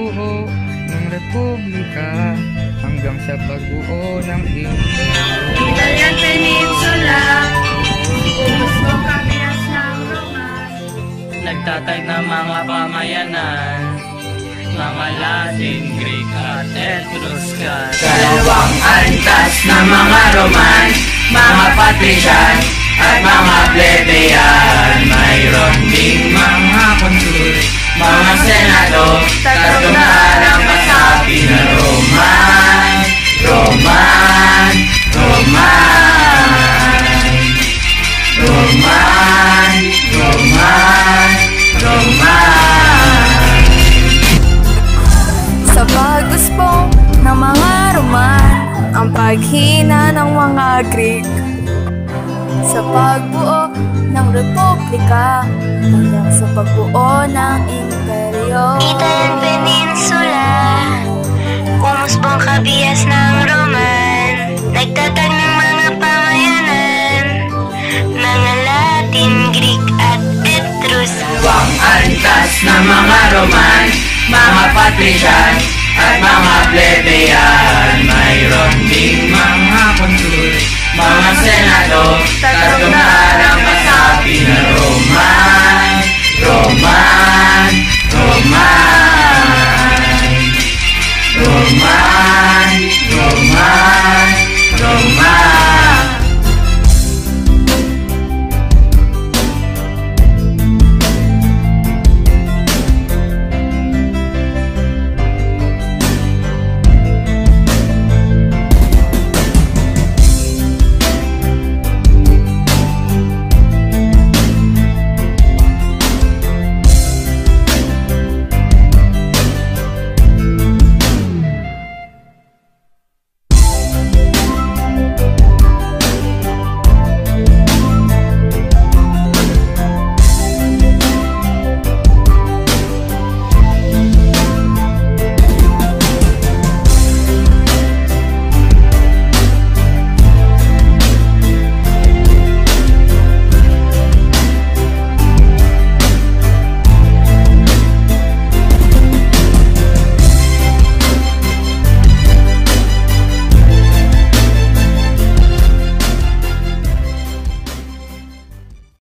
pagbuo ng republika hanggang sa pagbuo ng imperyo. Italian Peninsula, gusto kamias ng Roman, nagtatag ng mga pamayanan, mga Latin, Greek at Etruscan. Dalawang antas ng mga Roman, mga Patrician at mga Plebeyan. Mayroon ding mga konsul, mga senado, tatlong ang kasapi na Roman, Roman, Roman, Roman, Roman, Roman. sa pag-usbong ng mga Roman, ang paghina ng mga Greek, sa pagbuo ng republika hanggang sa pagbuo ng imperyo. Italian Peninsula, umusbong kabias ng Roman, nagtatag ng mga pamayanan, mga Latin, Greek at Etruscan. Dalawang antas ng mga Roman, mga Patrician at mga Plebeyan. Mayroon ding mga konsul, mga senado, tatlong